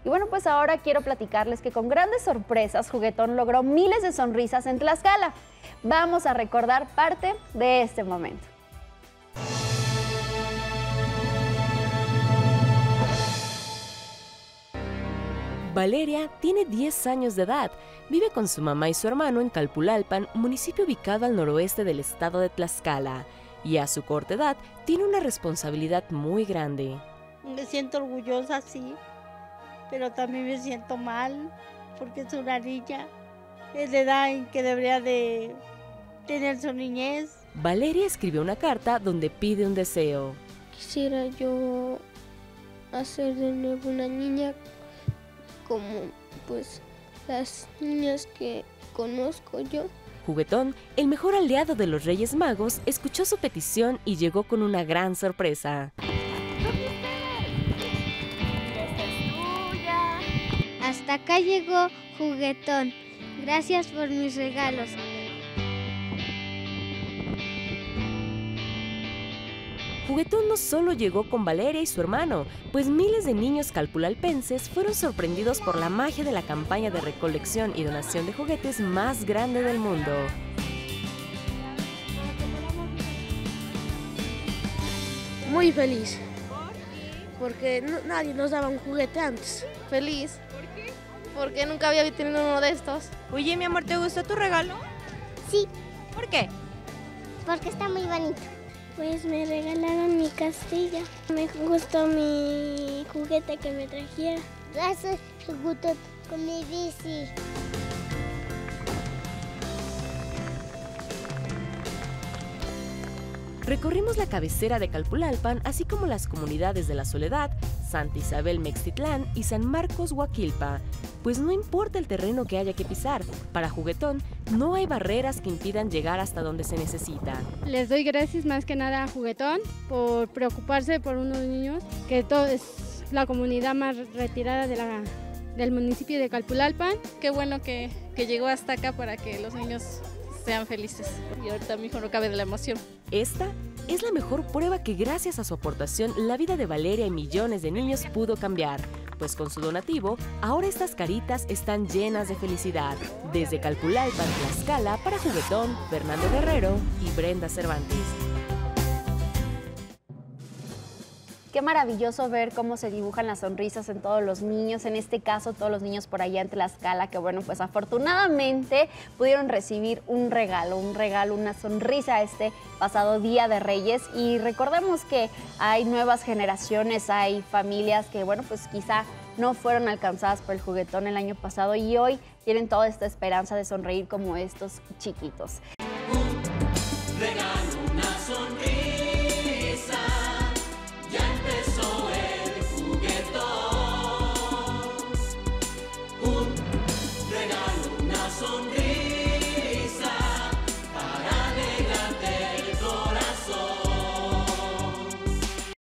Y bueno, pues ahora quiero platicarles que con grandes sorpresas, Juguetón logró miles de sonrisas en Tlaxcala. Vamos a recordar parte de este momento. Valeria tiene 10 años de edad, vive con su mamá y su hermano en Calpulalpan, municipio ubicado al noroeste del estado de Tlaxcala, y a su corta edad tiene una responsabilidad muy grande. Me siento orgullosa, sí, pero también me siento mal, porque es una niña, es la edad en que debería de tener su niñez. Valeria escribió una carta donde pide un deseo. Quisiera yo hacer de nuevo una niña como pues las niñas que conozco yo. Juguetón, el mejor aliado de los Reyes Magos, escuchó su petición y llegó con una gran sorpresa. Hasta acá llegó Juguetón. Gracias por mis regalos. Juguetón no solo llegó con Valeria y su hermano, pues miles de niños calpulalpenses fueron sorprendidos por la magia de la campaña de recolección y donación de juguetes más grande del mundo. Muy feliz, porque nadie nos daba un juguete antes. Feliz. ¿Por qué? Porque nunca había tenido uno de estos. Oye, mi amor, ¿te gustó tu regalo? Sí. ¿Por qué? Porque está muy bonito. Pues me regalaron mi castillo. Me gustó mi juguete que me trajera. Gracias, Juguetón, con mi bici. Recorrimos la cabecera de Calpulalpan, así como las comunidades de La Soledad, Santa Isabel Mextitlán y San Marcos Huaquilpa. Pues no importa el terreno que haya que pisar, para Juguetón no hay barreras que impidan llegar hasta donde se necesita. Les doy gracias más que nada a Juguetón por preocuparse por unos niños, que todo es la comunidad más retirada del municipio de Calpulalpan. Qué bueno que llegó hasta acá para que los niños sean felices. Y ahorita mi hijo no cabe de la emoción. Esta es la mejor prueba que gracias a su aportación la vida de Valeria y millones de niños pudo cambiar, pues con su donativo ahora estas caritas están llenas de felicidad. Desde Calpulalpan, Tlaxcala, para Juguetón, Fernando Guerrero y Brenda Cervantes. Qué maravilloso ver cómo se dibujan las sonrisas en todos los niños, en este caso todos los niños por allá en Tlaxcala, que bueno, pues afortunadamente pudieron recibir un regalo, una sonrisa este pasado Día de Reyes. Y recordemos que hay nuevas generaciones, hay familias que bueno, pues quizá no fueron alcanzadas por el Juguetón el año pasado y hoy tienen toda esta esperanza de sonreír como estos chiquitos. Un regalo.